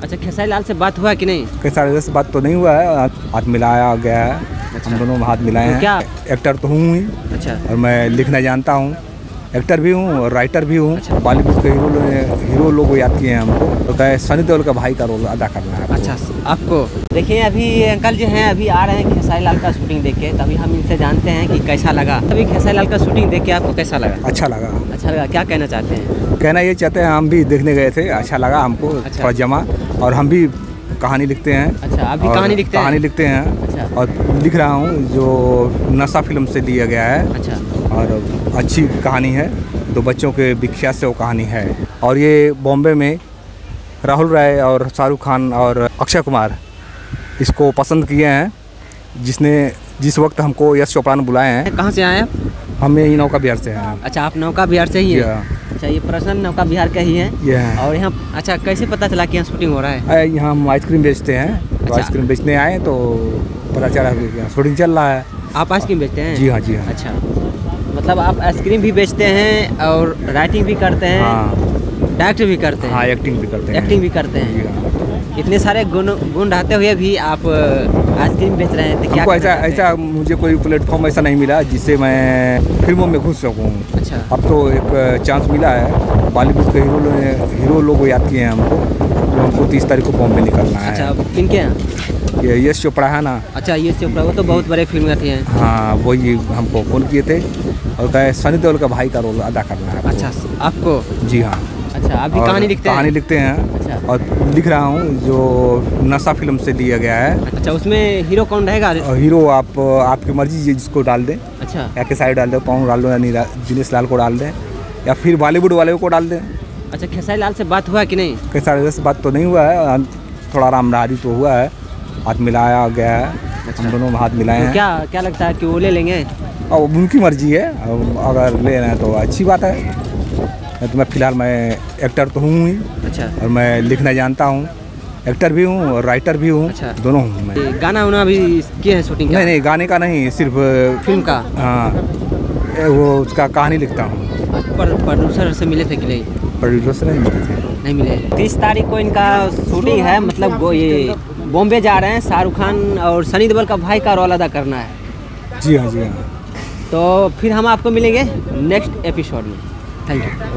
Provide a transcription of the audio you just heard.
अच्छा, खेसारी लाल से बात हुआ कि नहीं? खेसारी लाल से बात तो नहीं हुआ है, हाथ मिलाया गया है। अच्छा। हम दोनों हाथ मिलाए हैं। क्या एक्टर तो हूँ ही। अच्छा। और मैं लिखना जानता हूँ, एक्टर भी हूँ और राइटर भी हूँ। अच्छा। बॉलीवुड के हीरो लोग को याद किए हैं हमको, तो कहे सनी देओल का भाई का रोल अदा करना है। अच्छा, आपको देखिए अभी अंकल जो हैं अभी आ रहे हैं खेसारी लाल का शूटिंग देख के, तभी हम इनसे जानते हैं कि कैसा लगा। अभी खेसारी लाल का शूटिंग देख के आपको कैसा लगा? अच्छा लगा। अच्छा लगा। क्या कहना चाहते हैं? कहना ये चाहते हैं, हम भी देखने गए थे, अच्छा लगा हमको। अच्छा। थोड़ा जमा, और हम भी कहानी लिखते हैं। अच्छा, आप भी कहानी लिखते हैं? कहानी लिखते हैं। अच्छा। और लिख रहा हूँ जो नशा फिल्म से लिया गया है। अच्छा। और अच्छी कहानी है, तो बच्चों के विख्यात से वो कहानी है। और ये बॉम्बे में राहुल राय और शाहरुख खान और अक्षय कुमार इसको पसंद किए हैं, जिस वक्त हमको यश चोपड़ा ने बुलाए हैं। कहाँ से आए आप? हम यही नौका बिहार से हैं। अच्छा, आप नौका बिहार से ही हैं? अच्छा, ये पर्सनल नौका बिहार का ही है? ये है। और यहाँ अच्छा कैसे पता चला कि यहाँ शूटिंग हो रहा है? यहाँ हम आइसक्रीम बेचते हैं, तो अच्छा। आइसक्रीम बेचने आए तो पता चला कि यहाँ शूटिंग चल रहा है। आप आइसक्रीम बेचते हैं? जी हाँ, जी हाँ। अच्छा, मतलब आप आइसक्रीम भी बेचते हैं और राइटिंग भी करते हैं? हाँ। डायरेक्ट भी करते हैं? हाँ, एक्टिंग भी करते हैं। एक्टिंग भी करते हैं? जी हाँ। इतने सारे गुण रहते हुए भी आप आइसक्रीम बेच रहे हैं, तो क्या हमको ऐसा मुझे कोई प्लेटफॉर्म ऐसा नहीं मिला जिससे मैं फिल्मों में घुस सकूँ। अच्छा। अब तो एक चांस मिला है, बॉलीवुड के हीरो लोग को याद किए हैं हमको, जो हमको 30 तारीख को बॉम्बे निकलना है। अच्छा, किनके हैं? ये यश चोपड़ा है ना। अच्छा, यश चोपड़ा, वो तो बहुत बड़े फिल्म के हैं। हाँ, वही हमको फ़ोन किए थे और कहे सनी देओल का भाई का रोल अदा करना है। अच्छा, आपको? जी हाँ। अच्छा, आप भी कहानी लिखते हैं? कहानी लिखते हैं। अच्छा। और लिख रहा हूँ जो नशा फिल्म से लिया गया है। अच्छा, उसमें हीरो कौन रहेगा? हीरो आपकी मर्जी, जिसको डाल दें। अच्छा। या खेसारी डाल दो, पवन डाल दो, यानी दिनेश लाल को डाल दें, या फिर बॉलीवुड वाले को डाल दें। अच्छा, खेसारी लाल से बात हुआ कि नहीं? खेसारी लाल से बात तो नहीं हुआ है, थोड़ा रामधारी तो हुआ है, हाथ मिलाया गया है। अच्छा। हम दोनों हाथ मिलाए तो हैं। क्या लगता है कि वो ले लेंगे? और उनकी मर्जी है, अगर ले रहे हैं तो अच्छी बात है। तो मैं फिलहाल एक्टर तो हूँ ही। अच्छा। और मैं लिखना जानता हूँ, एक्टर भी हूँ और राइटर भी हूँ। अच्छा। दोनों हूँ मैं। गाना वाना भी किए हैं शूटिंग का? नहीं, गाने का नहीं, सिर्फ फिल्म का। हाँ, वो उसका कहानी लिखता हूँ। प्रोड्यूसर से मिले थे कि नहीं? प्रोड्यूसर से नहीं मिले थे। नहीं मिले। 30 तारीख को इनका शूटिंग है, मतलब वो ये बॉम्बे जा रहे हैं, शाहरुख खान और सनी देओल का भाई का रोल अदा करना है। जी हाँ, जी हाँ। तो फिर हम आपको मिलेंगे नेक्स्ट एपिसोड में। Thank you.